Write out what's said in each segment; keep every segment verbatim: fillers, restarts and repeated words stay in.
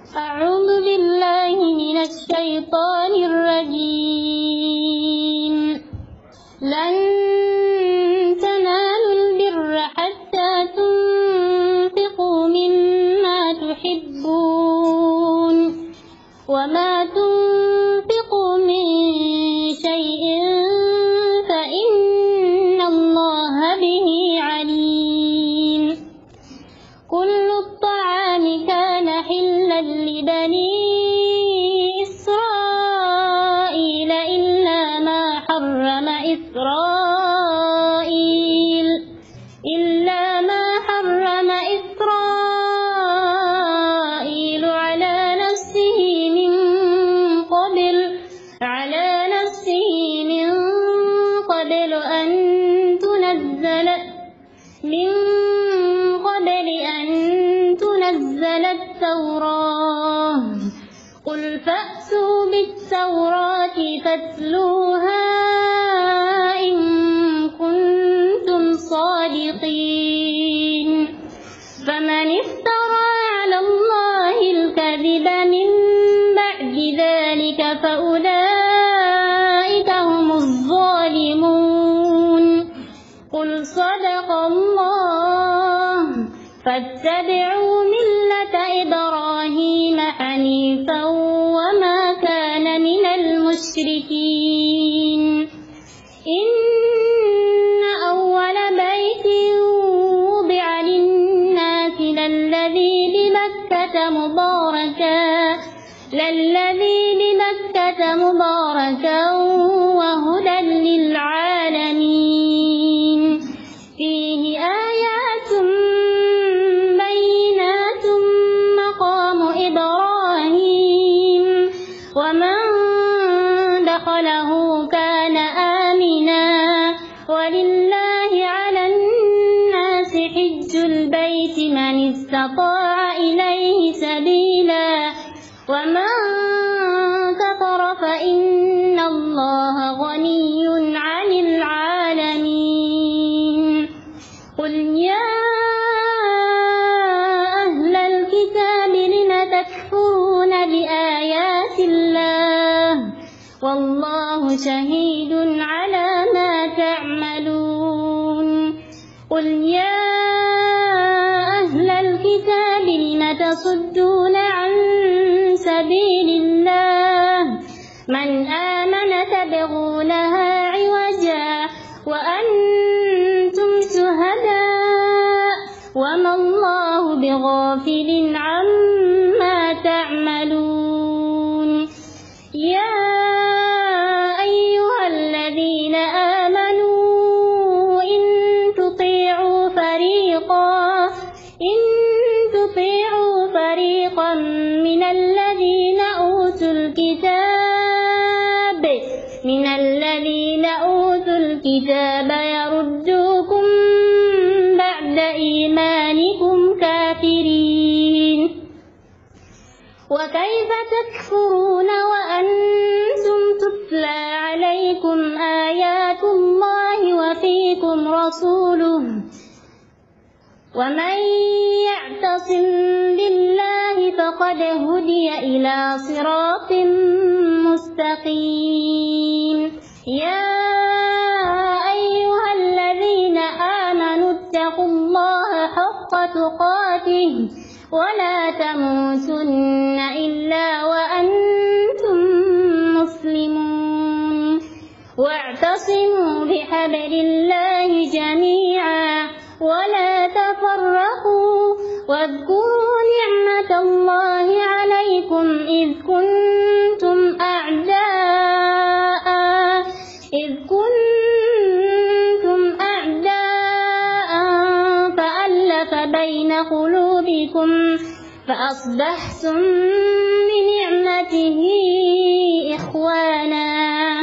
أعوذ بالله من الشيطان الرجيم. لن تنالوا البر حتى تنفقوا مما تحبون وما تنفقوا من شيء فإن الله به عليم. كل الطعام كان حلا لبني إسرائيل إلا ما حرم إسرائيل إلا ما حرم إسرائيل على نفسه من قبل على نفسه من قبل أن تنزل من قبل أن تنزل التوراة. قل فأتوا بالتوراة فاتلوها إن كنتم صادقين. فمن افترى على الله الكذب من بعد ذلك فأولئك هم الظالمون. قل صدق الله. فاتبعوا ملة إبراهيم حنيفا وما كان من المشركين. إن أول بيت وضع للناس للذي بمكة مباركا للذي بمكة مباركا وهدى للعالمين. فيه آيات بينات مقام إبراهيم ومن دخله كان آمنا ولله على الناس حج البيت من استطاع إليه سبيلا ومن كفر فإن الله غني عن العالمين. قل يا أهل الكتاب لم تكفرون بآيات الله والله شهيد على ما تعملون. قل يا أهل الكتاب لم تصدون عن سبيل الله من آمن تبغونها عوجا وأنتم شهداء وما الله بغافل عما تعملون. يا أيها الذين آمنوا إن تطيعوا فريقا إن تطيعوا فريقا من الذين أوتوا الكتاب من الذين أوتوا الكتاب يردوكم بعد إيمانكم كافرين. وكيف تكفرون وأنتم تتلى عليكم آيات الله وفيكم رسوله ومن يعتصم بالله فقد هدي إلى صراط مستقيم. يا أيها الذين آمنوا اتقوا الله حق تقاته ولا تموتن إلا وأنتم مسلمون. واعتصموا بحبل الله جميعا ولا تفرقوا واذكروا نعمة الله عليكم إذ كنتم أعداء إذ كنتم أعداء فألف بين قلوبكم فأصبحتم بنعمته إخوانا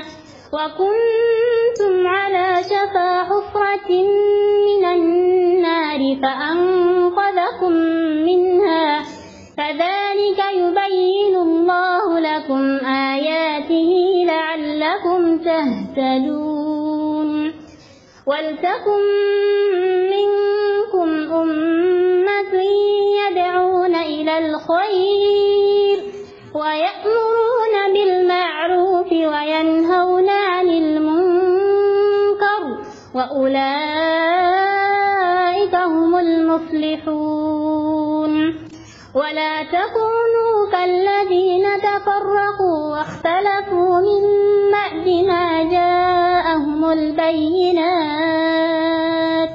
وكنتم على شفا حفرة من النار فأنقذكم منها. كذلك يبين الله لكم آياته لعلكم تهتدون. ولتكن منكم أمة يدعون إلى الخير ويأمرون بالمعروف وينهون عن المنكر وأولئك هم المفلحون. ولا تكونوا كالذين تفرقوا واختلفوا من بعد ما جاءهم البينات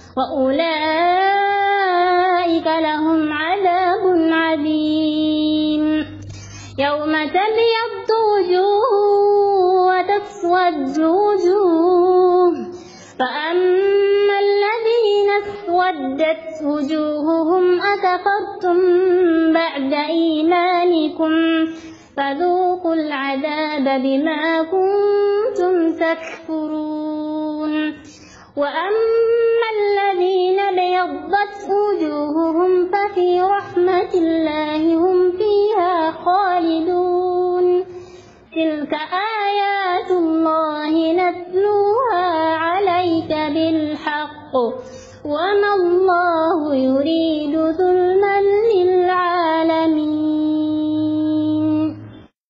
وأولئك لهم عذاب عظيم. يوم تبيض وجوه وتسود وجوه فأما الذين اسودت وجوههم أكفرتم بعد إيمانكم فذوقوا العذاب بما كنتم تكفرون. وأما الذين ابيضت وجوههم ففي رحمة الله هم فيها خالدون. تلك آيات الله نتلوها عليك بالحق وما الله يريد ظلما